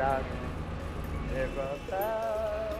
sun never found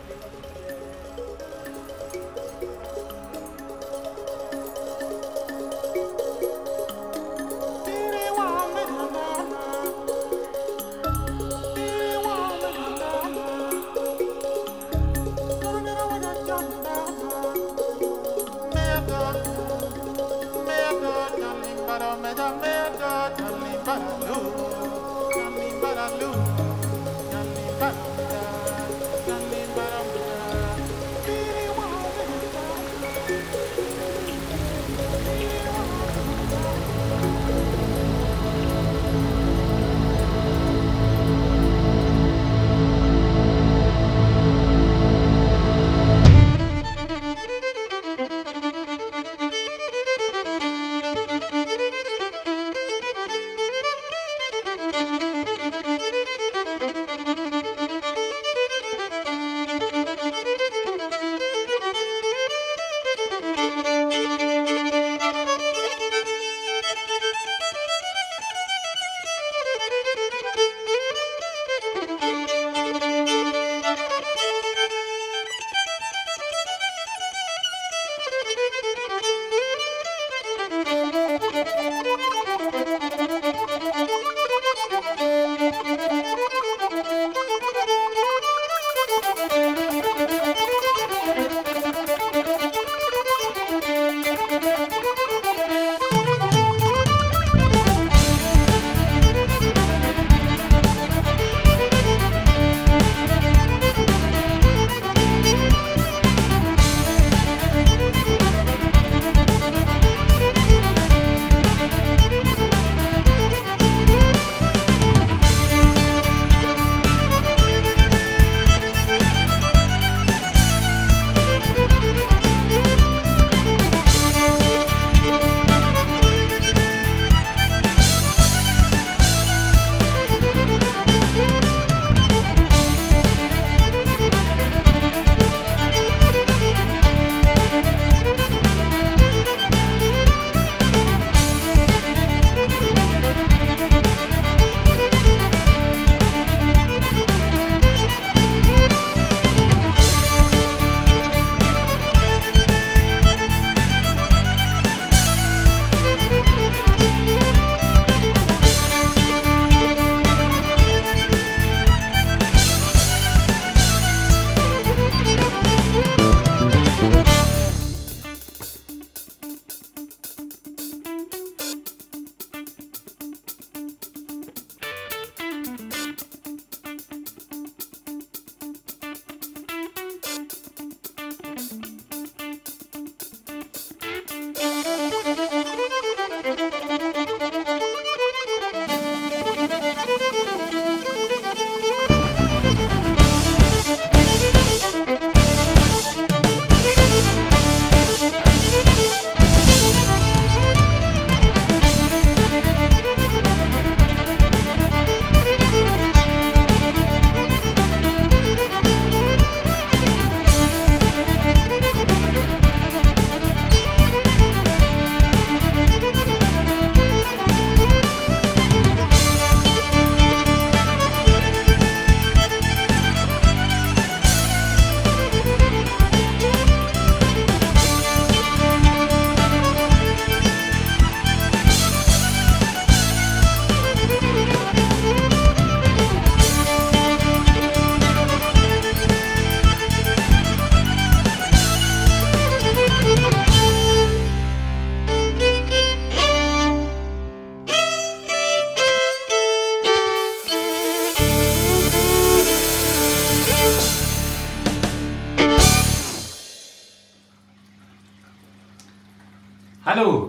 Hallo,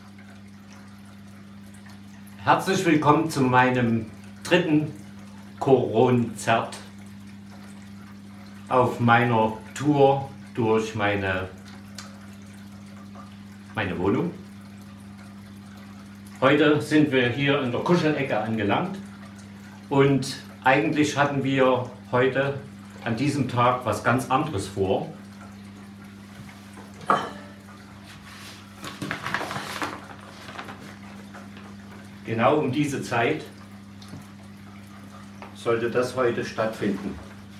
herzlich willkommen zu meinem dritten Konzert auf meiner Tour durch meine Wohnung. Heute sind wir hier in der Kuschelecke angelangt und eigentlich hatten wir heute an diesem Tag was ganz anderes vor. Genau um diese Zeit sollte das heute stattfinden.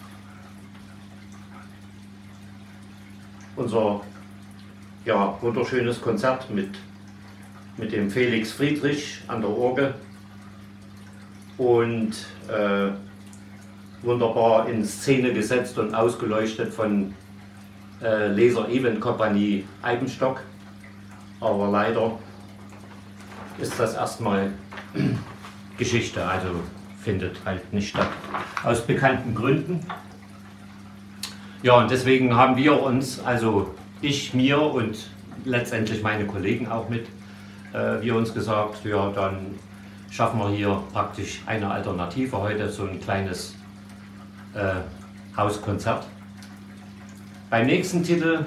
Unser wunderschönes Konzert mit dem Felix Friedrich an der Orgel und wunderbar in Szene gesetzt und ausgeleuchtet von Laser Event Company Eibenstock. Aber leider ist das erstmal Geschichte, also findet halt nicht statt. Aus bekannten Gründen. Ja, und deswegen haben wir uns, also ich, mir und letztendlich meine Kollegen auch mit, wir uns gesagt, ja, dann schaffen wir hier praktisch eine Alternative heute, so ein kleines Hauskonzert. Beim nächsten Titel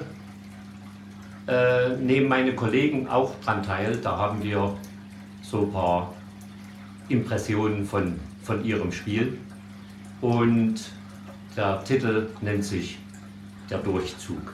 nehmen meine Kollegen auch dran teil. Da haben wir so ein paar Impressionen von ihrem Spiel. Und der Titel nennt sich Der Durchzug.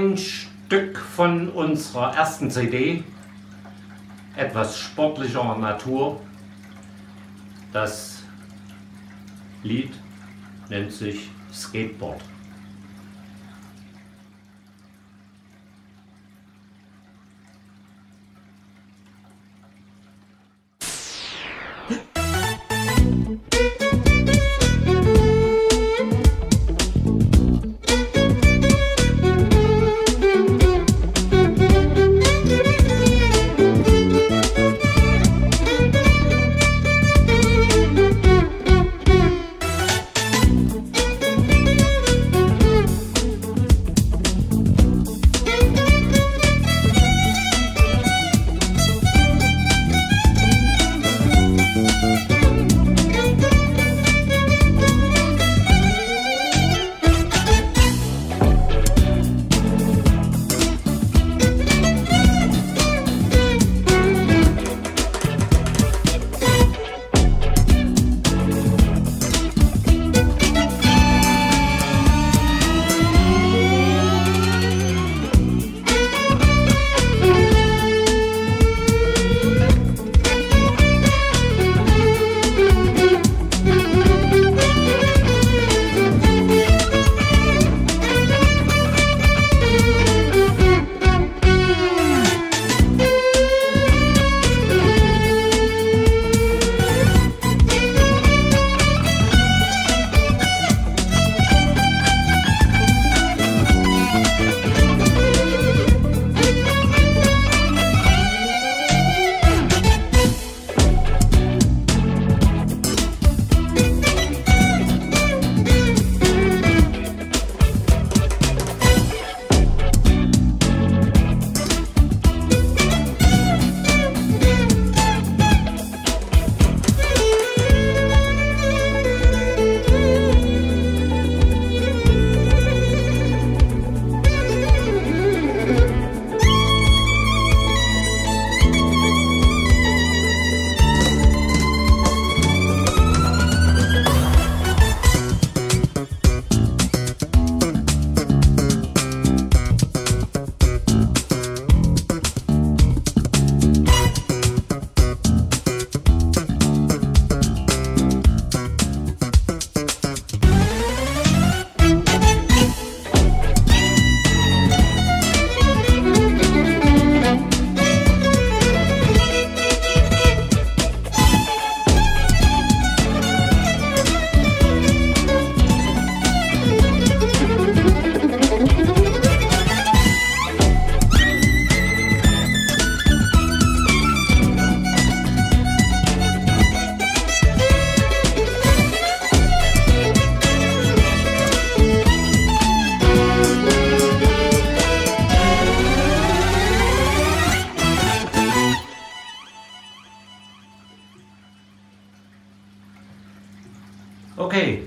ein Stück von unserer ersten CD, etwas sportlicher Natur. Das Lied nennt sich Skateboard. Okay,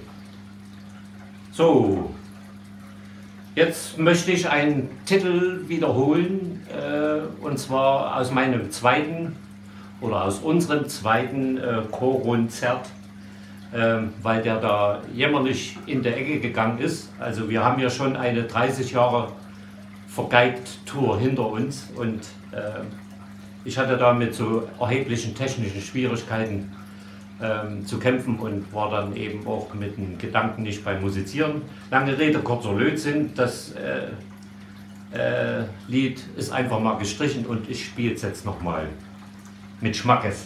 so, jetzt möchte ich einen Titel wiederholen, und zwar aus meinem zweiten oder aus unserem zweiten Chorkonzert, weil der da jämmerlich in der Ecke gegangen ist. Also wir haben ja schon eine 30 Jahre Vergeigt-Tour hinter uns und ich hatte da mit so erheblichen technischen Schwierigkeiten zu kämpfen und war dann eben auch mit dem Gedanken nicht beim Musizieren. Lange Rede, kurzer Lötzinn, das Lied ist einfach mal gestrichen und ich spiele es jetzt nochmal mit Schmackes.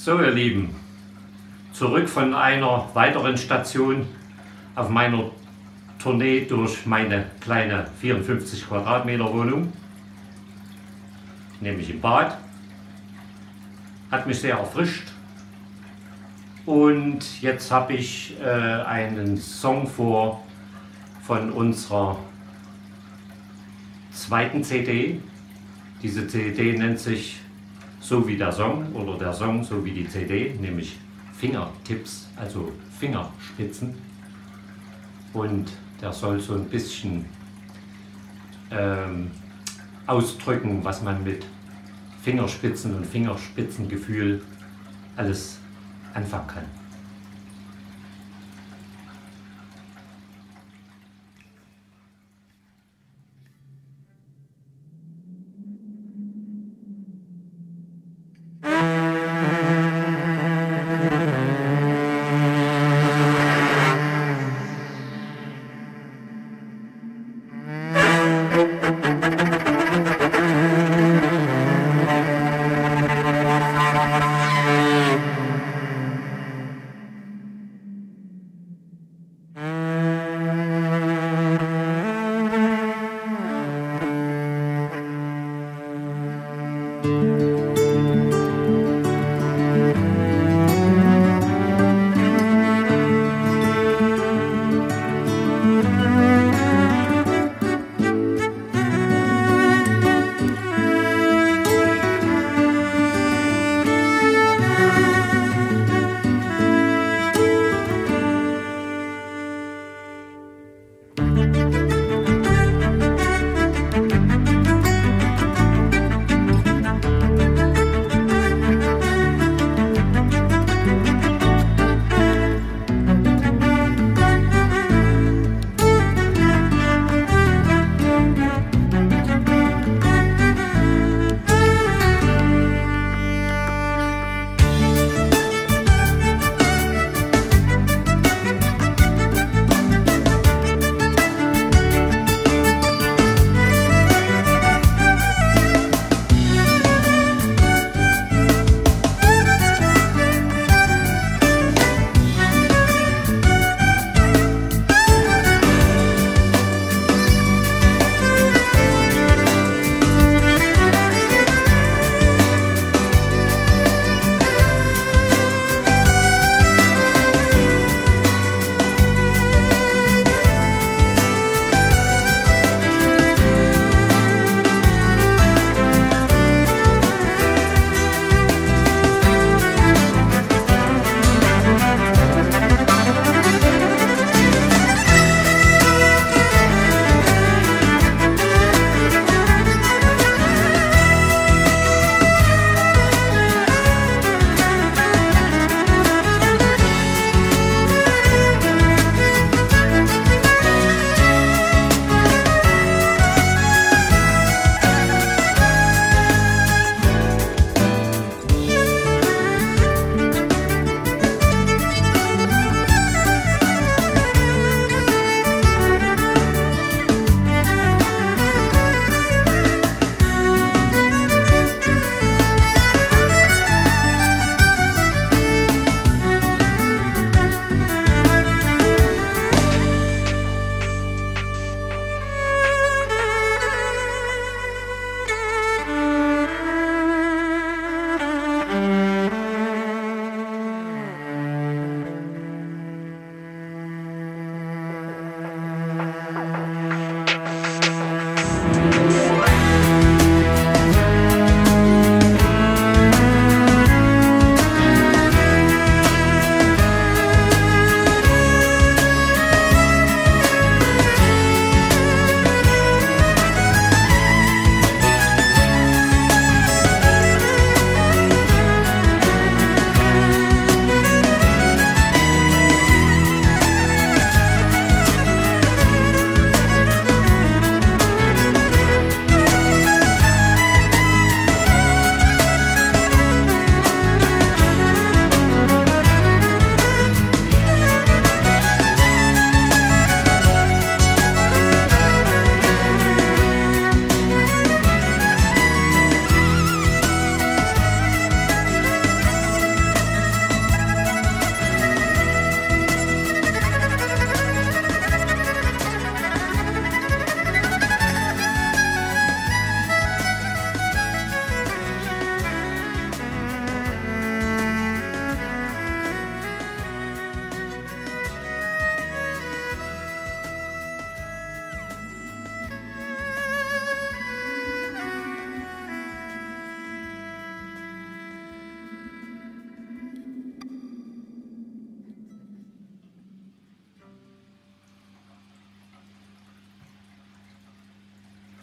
So, ihr Lieben, zurück von einer weiteren Station auf meiner Tournee durch meine kleine 54 Quadratmeter Wohnung, nämlich im Bad. Hat mich sehr erfrischt. Und jetzt habe ich einen Song vor von unserer zweiten CD. Diese CD nennt sich so wie der Song oder der Song so wie die CD, nämlich Fingertips, also Fingerspitzen. Und der soll so ein bisschen ausdrücken, was man mit Fingerspitzen und Fingerspitzengefühl alles anfangen kann.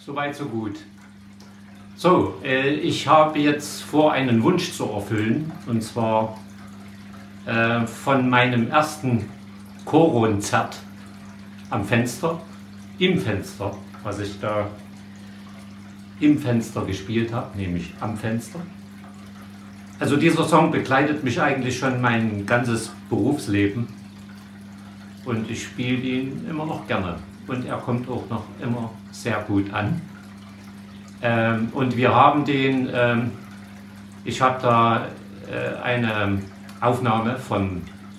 Soweit, so gut. So, ich habe jetzt vor, einen Wunsch zu erfüllen. Und zwar von meinem ersten Chorkonzert am Fenster, im Fenster, was ich da im Fenster gespielt habe, nämlich am Fenster. Also dieser Song begleitet mich eigentlich schon mein ganzes Berufsleben und ich spiele ihn immer noch gerne und er kommt auch noch immer sehr gut an. Und wir haben den, ich habe da eine Aufnahme von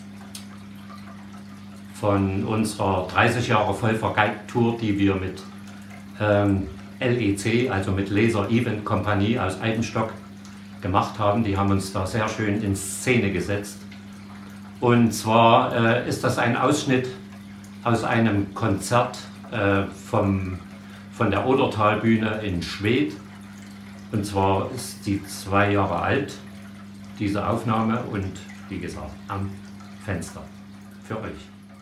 unserer 30 Jahre Vollvergeigt-Tour, die wir mit LEC, also mit Laser Event Company aus Eibenstock gemacht haben. Die haben uns da sehr schön in Szene gesetzt. Und zwar ist das ein Ausschnitt aus einem Konzert von der Odertalbühne in Schwedt. Und zwar ist die 2 Jahre alt, diese Aufnahme, und wie gesagt, am Fenster für euch.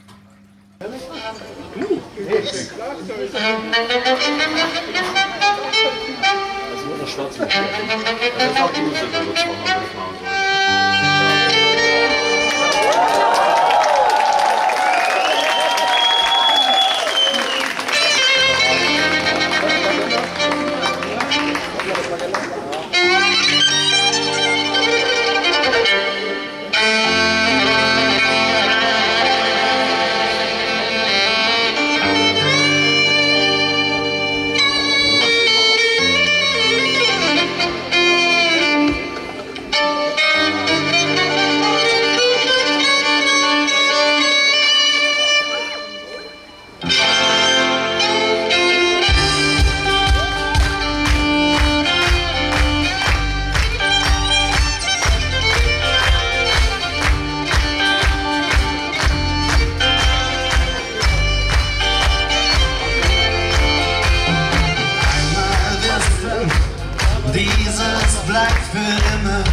Also nur der Schwarze. Das ist auch die Musik, die wir zwar mal machen sollen. Dieses bleibt für immer.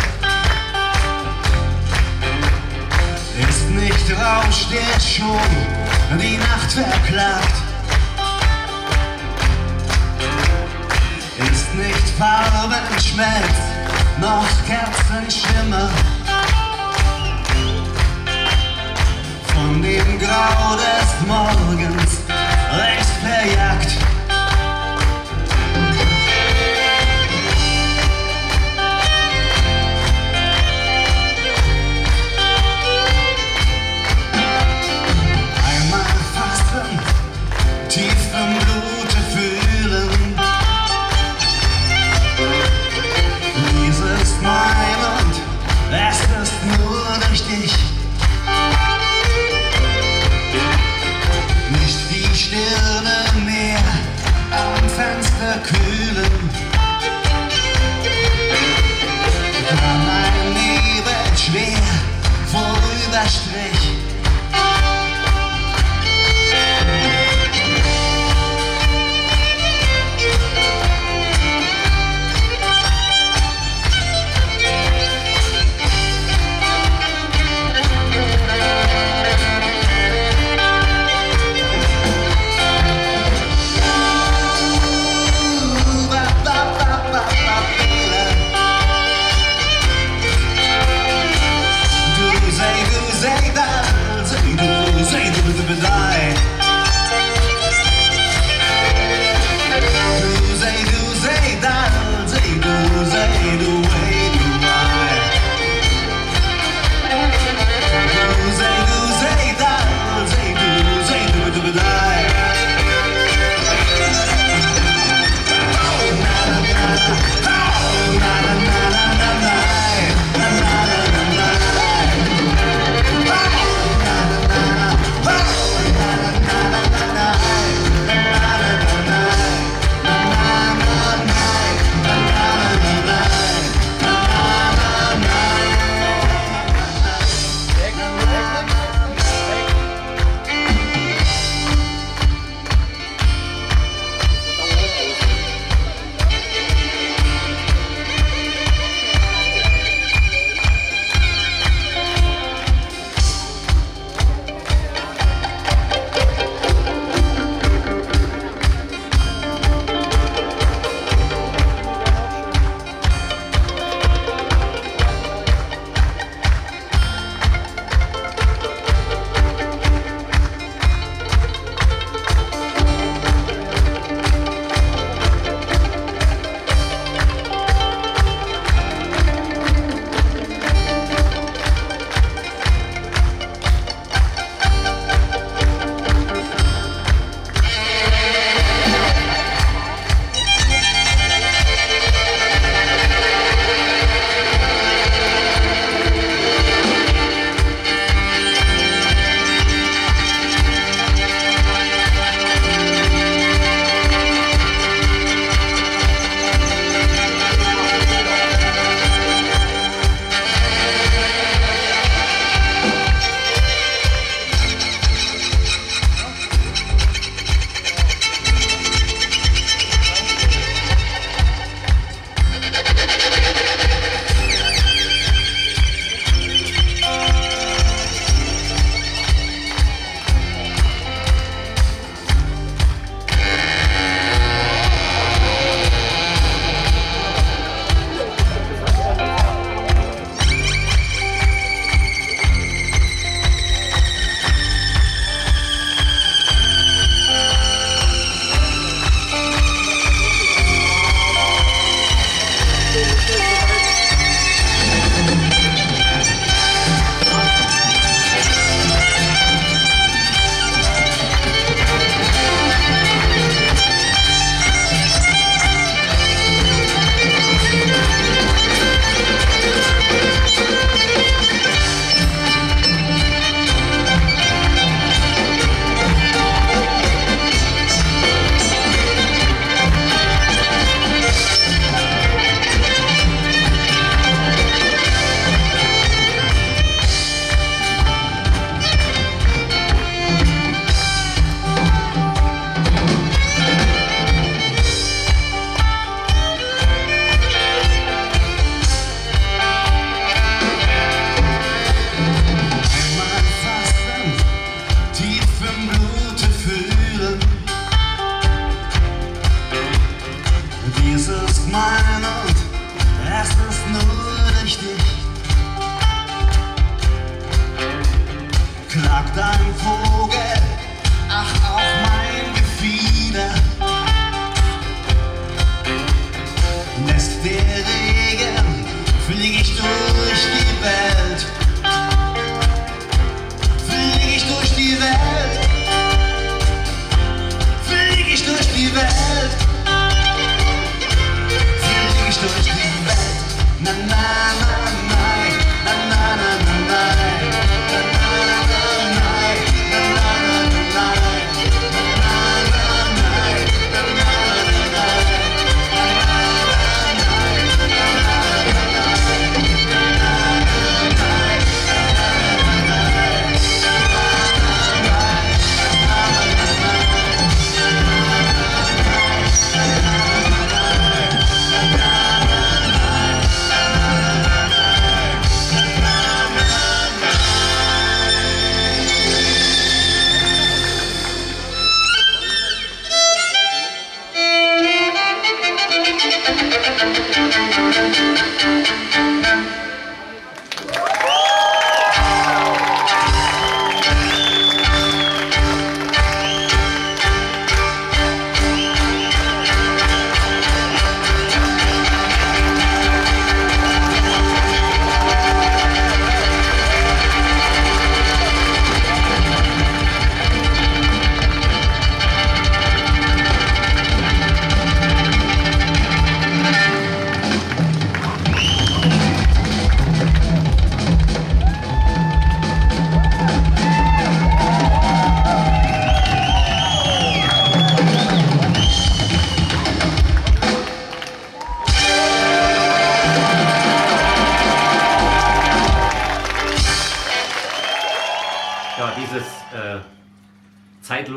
Ist nicht Rausch, der schon die Nacht verklagt. Ist nicht Farbenschmelz, noch Kerzenschimmer. Von dem Grau des Morgens längst verjagt. Tief im Blute fühlen. Dies ist mein und es ist nur durch dich. Nicht die Stirne mehr am Fenster kühlen. Kann ein Nebel schwer vorüberstrich. Du sei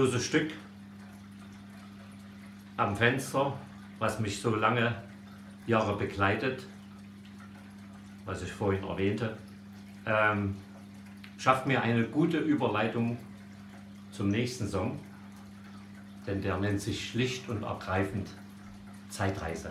zeitloses Stück am Fenster, was mich so lange Jahre begleitet, was ich vorhin erwähnte, schafft mir eine gute Überleitung zum nächsten Song, denn der nennt sich schlicht und ergreifend Zeitreise.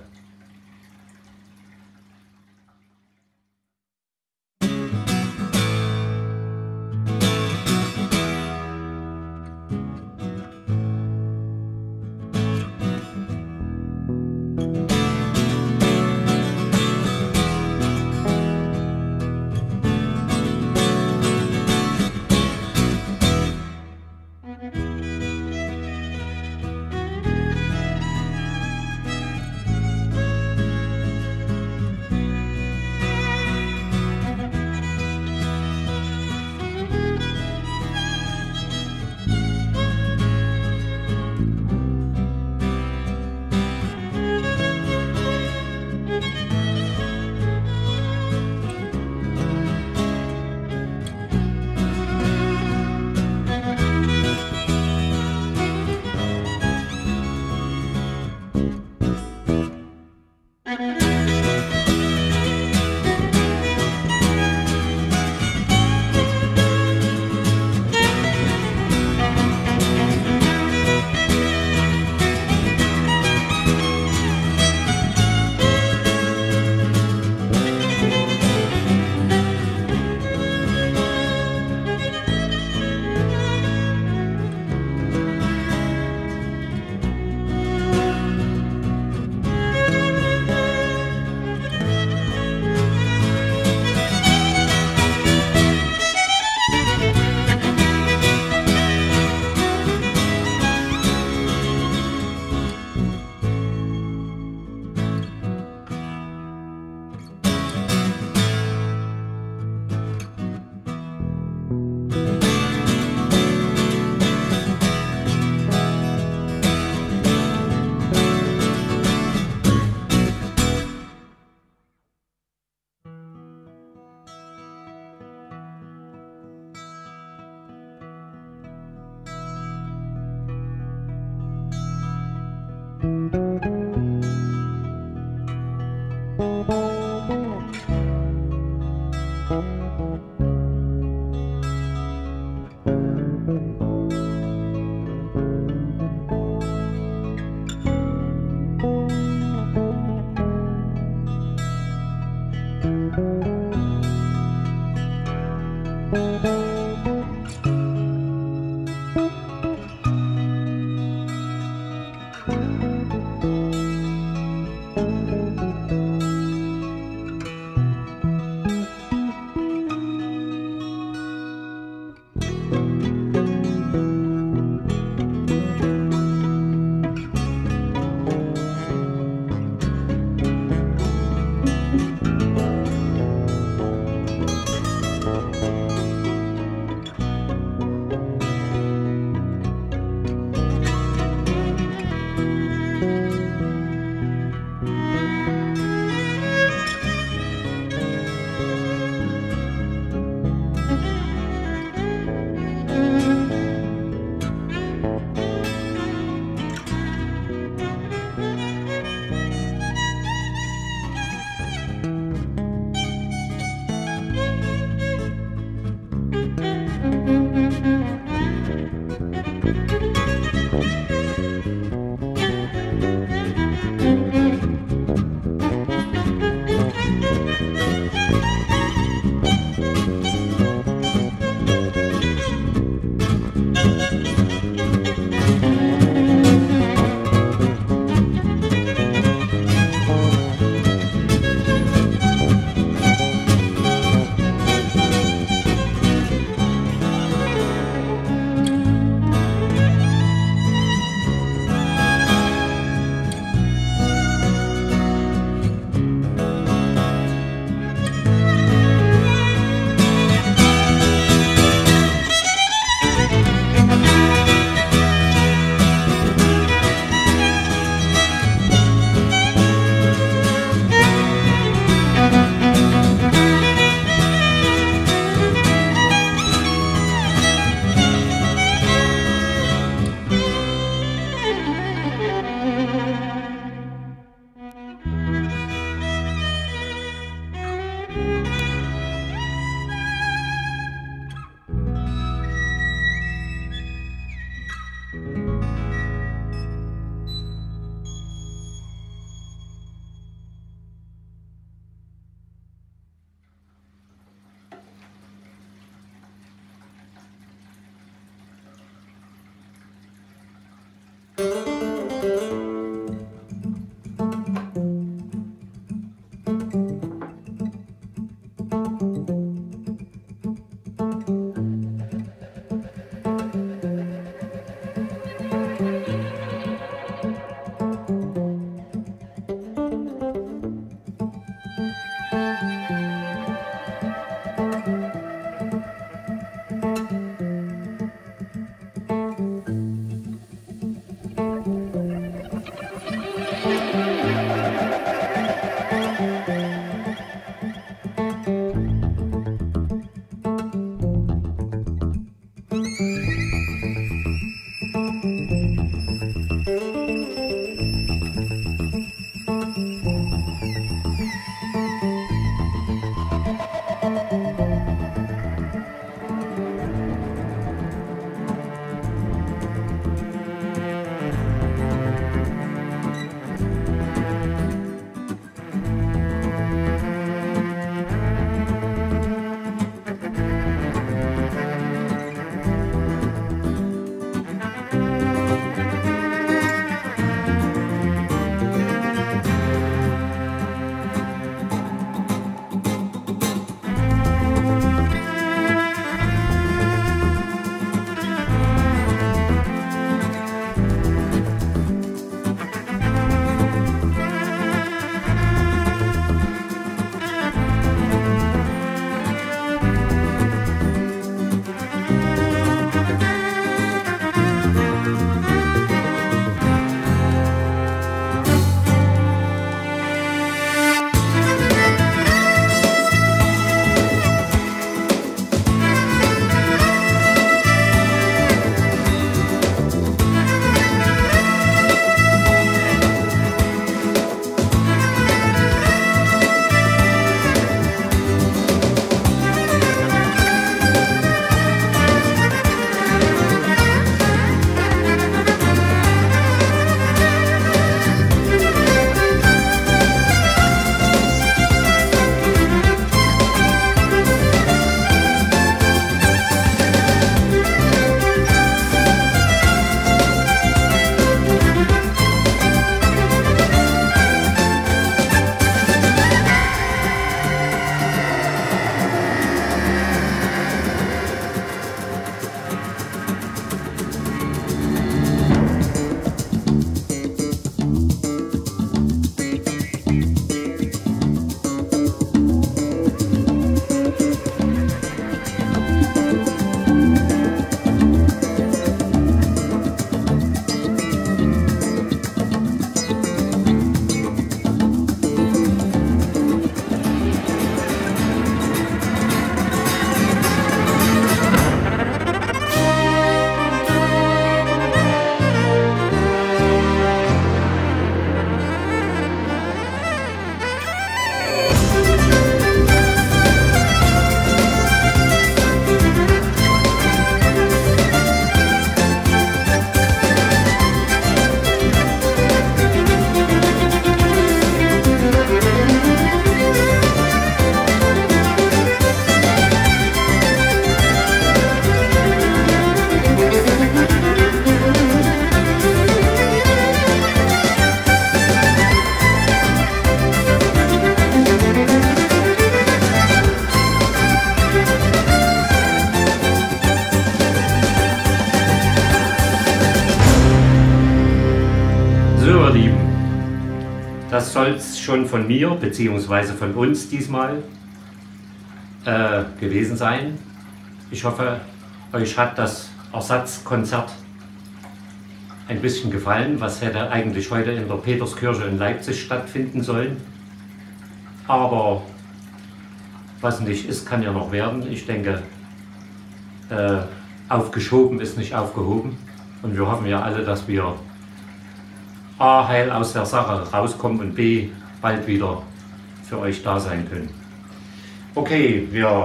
So, ihr Lieben, das soll es schon von mir bzw. von uns diesmal gewesen sein. Ich hoffe, euch hat das Ersatzkonzert ein bisschen gefallen, was hätte eigentlich heute in der Peterskirche in Leipzig stattfinden sollen. Aber was nicht ist, kann ja noch werden. Ich denke, aufgeschoben ist nicht aufgehoben. Und wir hoffen ja alle, dass wir A, heil aus der Sache rauskommen und B, bald wieder für euch da sein können. Okay,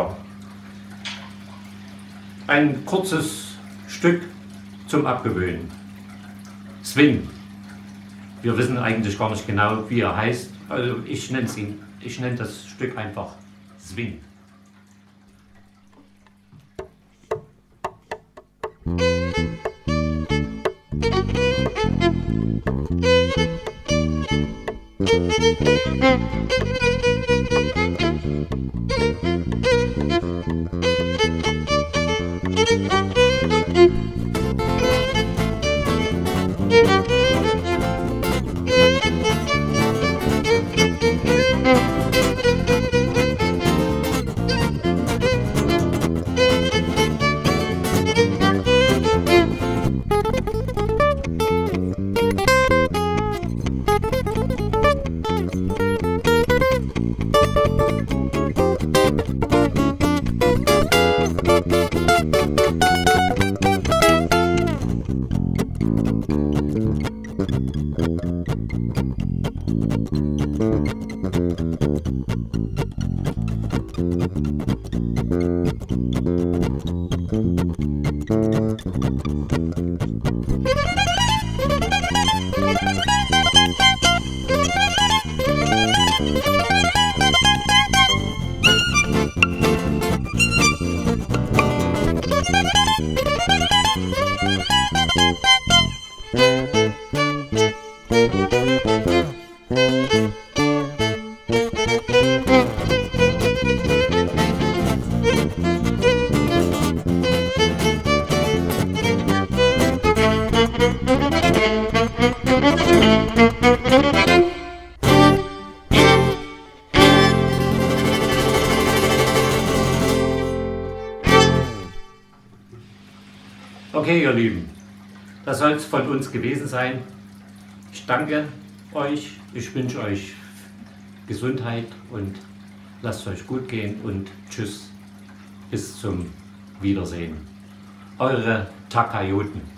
ein kurzes Stück zum Abgewöhnen. Swing. Wir wissen eigentlich gar nicht genau, wie er heißt. Also ich nenne das Stück einfach Swing. Okay, ihr Lieben, das soll es von uns gewesen sein. Ich danke euch, ich wünsche euch Gesundheit und lasst euch gut gehen und tschüss, bis zum Wiedersehen. Eure Takajoten.